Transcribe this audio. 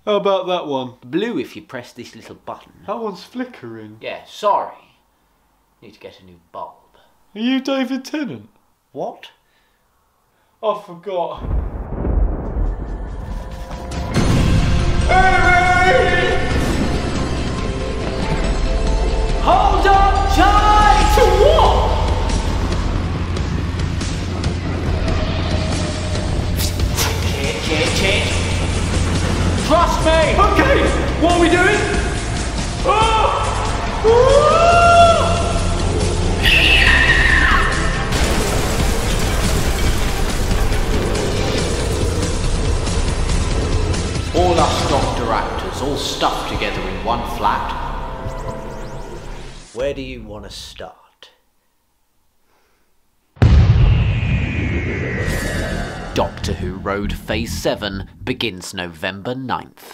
How about that one? Blue if you press this little button. That one's flickering. Yeah, sorry. Need to get a new bulb. Are you David Tennant? What? I forgot. Hold on tight! To what? Kit. Trust me! Okay, what are we doing? All us doctor actors all stuffed together in one flat. Where do you want to start? Doctor Who Road Phase 7 begins November 9th.